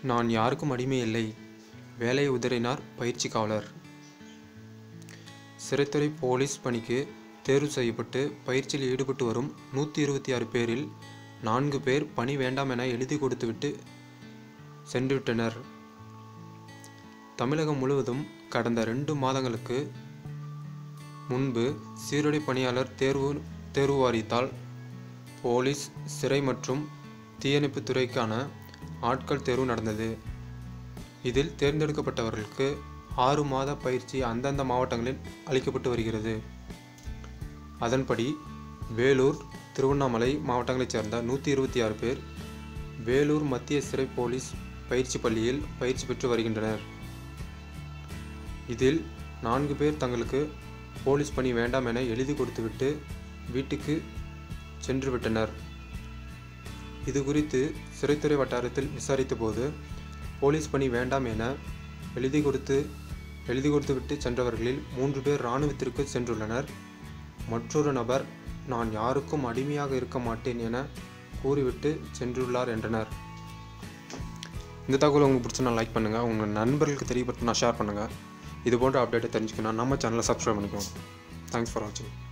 நான் யாருக்கும் அடிமை இல்லை. வேலையை உதறினார் பயிற்சி காவலர். சிறைத்துறை போலீஸ் பணிக்கு தேர்வு செய்யப்பட்டு பயிற்சியில் ஈடுபட்டு வரும் 126 பேரில் 4 பேர் பணி வேண்டாம் என எழுதி கொடுத்துவிட்டு சென்றுவிட்டனர். தமிழகம் முழுவதும் கடந்த 2 மாதங்களுக்கு முன்பு சீருடை பணியாளர் தேர்வு வாரியத்தால் போலீஸ், சிறை மற்றும் தீயணைப்பு துறைக்கான ஆட்கள் தேர்வு நடந்தது. இதில் தேர்ந்தெடுக்கப்பட்டவர்களுக்கு 6 மாத பயிற்சி அந்தந்த மாவட்டங்களில் அளிக்கப்பட்டு வருகிறது. அதன்படி வேலூர், திருவண்ணாமலை மாவட்டங்களைச் சேர்ந்த 126 பேர் வேலூர் மத்திய சிறை போலீஸ் பயிற்சி பள்ளியில் பயிற்சி பெற்று வருகின்றனர். இதில் 4 பேர் தங்களுக்கு போலீஸ் பணி வேண்டாம் என எழுதி கொடுத்துவிட்டு வீட்டுக்கு சென்று விட்டனர். இது குறித்து சிறைத்துறை வட்டாரத்தில் விசாரித்த போது போலீஸ் பணி வேண்டாம் என எழுதி கொடுத்துவிட்டு சென்றவர்களில் 3 பேர் இராணுவத்திற்கு சென்றுள்ளனர். மற்றொரு நபர் நான் யாருக்கும் அடிமையாக இருக்க மாட்டேன் என கூறிவிட்டு சென்றுள்ளார் என்றனர். இந்த தகவல் உங்களுக்கு பிடிச்சா லைக் பண்ணுங்கள், உங்கள் நண்பர்களுக்கு தெரியப்படுத்தினா ஷேர் பண்ணுங்கள். இது போன்ற அப்டேட்டை தெரிஞ்சுக்கணும் நம்ம சேனலை சப்ஸ்கிரைப் பண்ணிக்கோங்க. தேங்க்ஸ் ஃபார் வாட்சிங்.